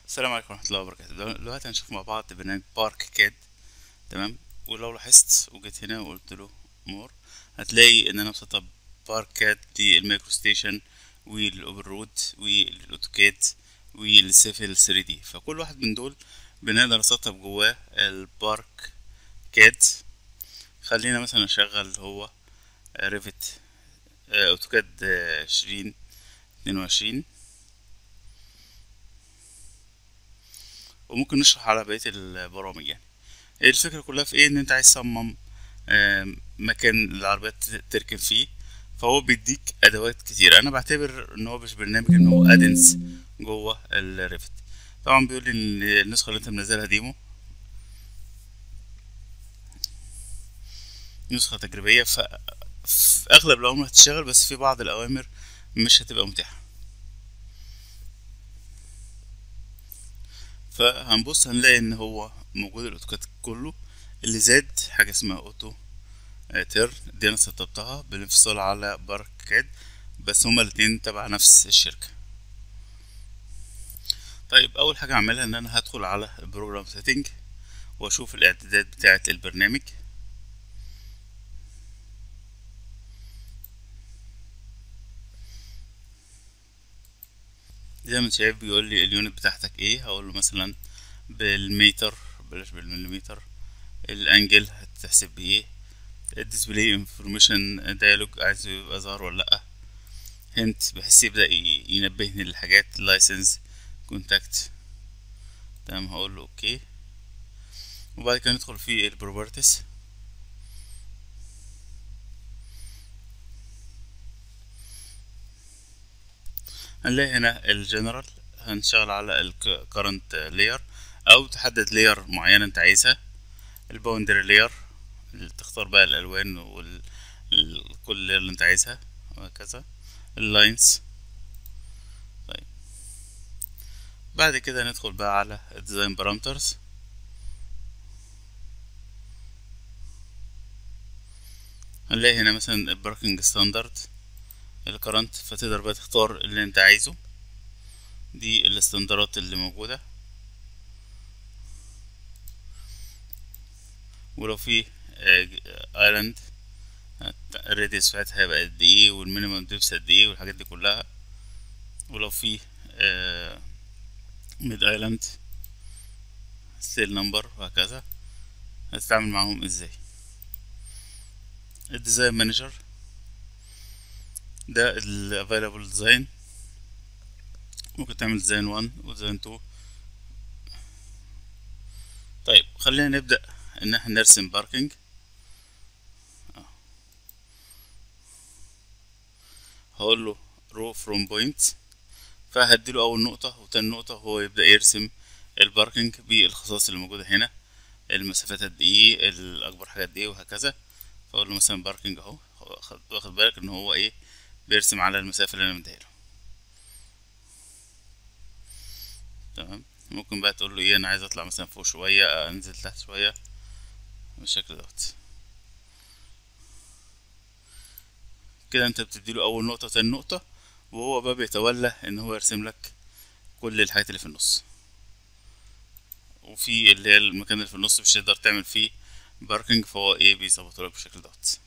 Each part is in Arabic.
السلام عليكم ورحمة الله وبركاته. دلوقتي هنشوف مع بعض برنامج بارك كاد. تمام. ولو لاحظت وجيت هنا وقلت له مور، هتلاقي ان انا مسطب بارك كاد للمايكرو ستيشن والاوبن رود والاوتوكاد والسيفل 3 دي. فكل واحد من دول بنقدر نسطب جواه البارك كاد. خلينا مثلا اشغل هو ريفت اوتوكاد 2022، وممكن نشرح على بقية البرامج. يعني الفكرة كلها في ايه؟ ان انت عايز تصمم مكان العربيات تركن فيه، فهو بيديك ادوات كتير. انا بعتبر ان هو مش برنامج، ان هو ادنس جوه الريفت. طبعا بيقول لي ان النسخة اللي انت منزلها ديمو، نسخة تجريبية، في اغلب الامر هتشتغل، بس في بعض الاوامر مش هتبقى متاحة. فهنبص هنلاقي ان هو موجود الاوتوكاد كله. اللي زاد حاجة اسمها اوتو تيرن، دي انا سطبتها بالانفصال على باركاد، بس هما الاتنين تبع نفس الشركة. طيب اول حاجة اعملها ان انا هدخل على البروجرام سيتنج واشوف الاعدادات بتاعة البرنامج. زي ما انت شايف بيقول لي اليونت بتاعتك ايه، هقول له مثلا بالمتر، بلاش بالمليمتر. الانجل هتحسب بايه، الديسبلاي انفورميشن ديالوج عايزه يبقى ظاهر ولا لا، هنت بحيث يبدأ ينبهني للحاجات، لايسنس، كونتاكت. تمام، هقول له اوكي. وبعد كده ندخل في البروبرتيز. هنلاقي هنا الجنرال، هنشتغل على الكرنت لاير او تحدد لاير معينة انت عايزها. الباوندري لاير، تختار بقى الالوان كل layer اللي انت عايزها، وهكذا. اللاينز. طيب بعد كده ندخل بقى على الديزاين بارامترز. هنلاقي هنا مثلا الباركنج ستاندرد، الكرنت، فتقدر بقى تختار اللي انت عايزه. دي الاستندرات اللي موجودة. ولو في ايلاند، الراديوس بتاعتها هيبقى قد ايه، والمينيمم ديبس قد ايه، والحاجات دي كلها. ولو في ميد ايلاند، ستيل نمبر، وهكذا. هتتعامل معاهم ازاي؟ الديزاين مانجر ده الافيلابل ديزاين، ممكن تعمل ديزاين 1 وديزاين 2. طيب خلينا نبدأ ان احنا نرسم باركينج. هقول له رو فروم بوينت، فهديله اول نقطة وتاني نقطة، وهو يبدأ يرسم الباركينج بالخصائص اللي موجودة هنا، المسافات قد ايه، الاكبر حاجة قد ايه، وهكذا. فاقول له مثلا باركينج اهو، واخد بالك ان هو ايه، بيرسم على المسافة اللي انا مديها له. تمام. ممكن بقى تقول له ايه، انا عايز اطلع مثلا فوق شوية، انزل تحت شوية، بالشكل دوت. كده انت بتديله اول نقطة وتاني نقطة، وهو بقى بيتولى ان هو يرسم لك كل الحاجات اللي في النص. وفي اللي هي المكان اللي في النص مش تقدر تعمل فيه باركينج، فهو ايه بيظبطه لك بالشكل دوت.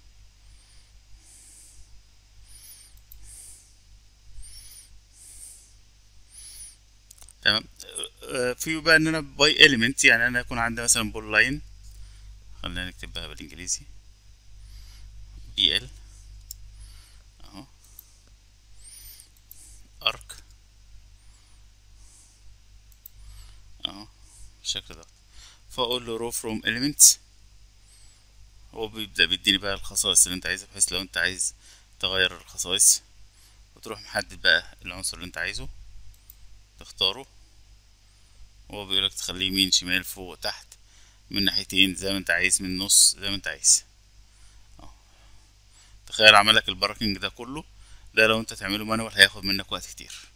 تمام. في بقى ان انا باي اليمنت، يعني انا يكون عندي مثلا بول لاين، خلينا نكتبها بالانجليزي، بي ال اهو، ارك اهو، بالشكل ده. فاقول له رو فروم اليمنتس، هو بيبدأ بيديني بقى الخصائص اللي انت عايزها، بحيث لو انت عايز تغير الخصائص وتروح محدد بقى العنصر اللي انت عايزه تختاره. هو بيقولك تخليه يمين شمال فوق تحت، من ناحيتين زي ما انت عايز، من النص زي ما انت عايز. اهو. تخيل عملك الباركينج ده كله، ده لو انت تعمله مانوال هياخد منك وقت كتير.